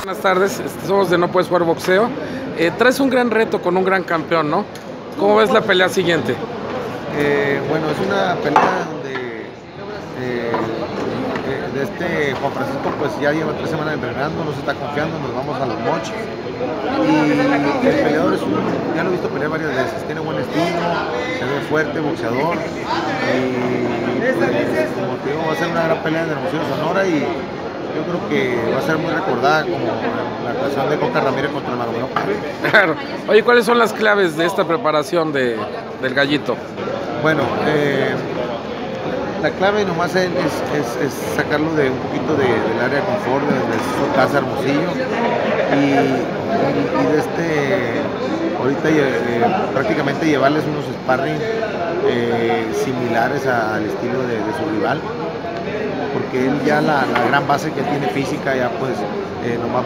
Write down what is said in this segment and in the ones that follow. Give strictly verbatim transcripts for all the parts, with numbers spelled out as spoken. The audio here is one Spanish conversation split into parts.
Buenas tardes, somos de No Puedes Jugar Boxeo. Eh, traes un gran reto con un gran campeón, ¿no? ¿Cómo ves la pelea siguiente? Eh, bueno, es una pelea donde eh, de este Juan Francisco pues ya lleva tres semanas entrenando, no se está confiando, nos vamos a los mochis. Y el peleador es un, ya lo he visto pelear varias veces, tiene buen estilo, se ve fuerte, boxeador. Y pues, como te digo, va a ser una gran pelea en Hermosillo, Sonora, y yo creo que va a ser muy recordada como la actuación de Coca Ramírez contra el Maromero. Claro. Oye, ¿cuáles son las claves de esta preparación de, del Gallito? Bueno, eh, la clave nomás es, es, es sacarlo de un poquito de, del área de confort, de, de su casa Hermosillo, y, y, y de este, ahorita eh, prácticamente llevarles unos sparring eh, similares a, al estilo de, de su rival, porque él ya la, la gran base que tiene física ya pues eh, nomás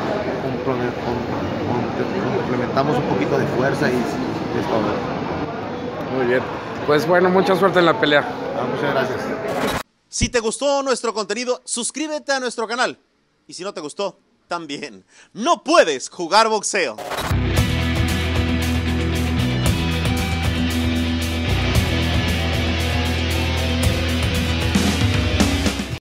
complementamos un poquito de fuerza y es todo. Muy bien, pues bueno, mucha suerte en la pelea. Ah, muchas gracias. Si te gustó nuestro contenido, suscríbete a nuestro canal. Y si no te gustó, también. No puedes jugar boxeo.